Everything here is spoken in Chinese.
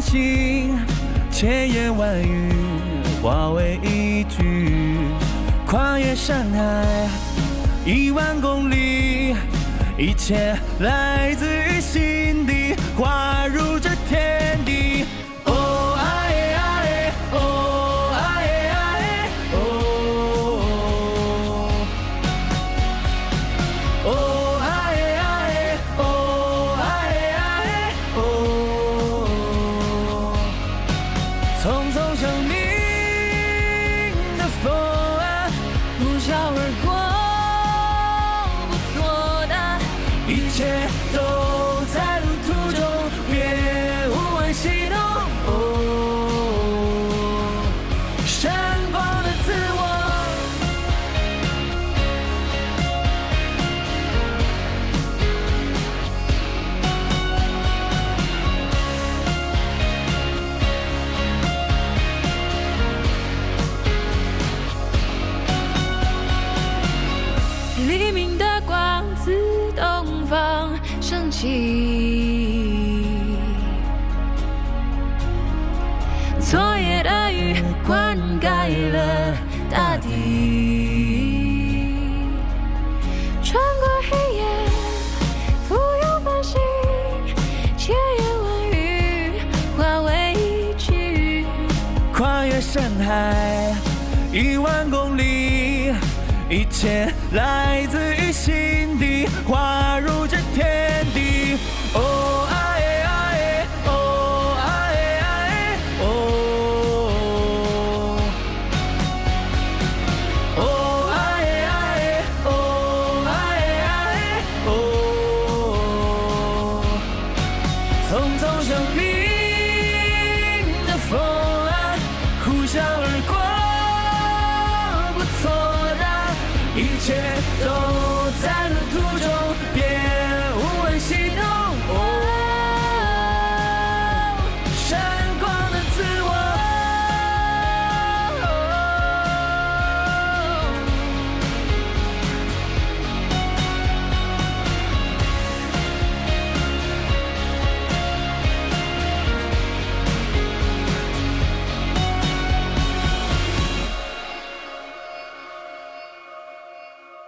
心，千言万语化为一句，跨越山海10000公里，一切来自于心底，化入这天地。哦爱爱，哦爱爱，哦哦爱爱，哦爱爱，哦，匆匆生命的风啊， 呼啸而过，不作答。 一切都在路途中，别无问西东。哦，山峰的自我。 黎明的光自东方升起，昨夜的雨灌溉了大地，穿过黑夜，浮游繁星，千言万语化为一句， 跨越山海10000公里，一切来自于心底，化入这天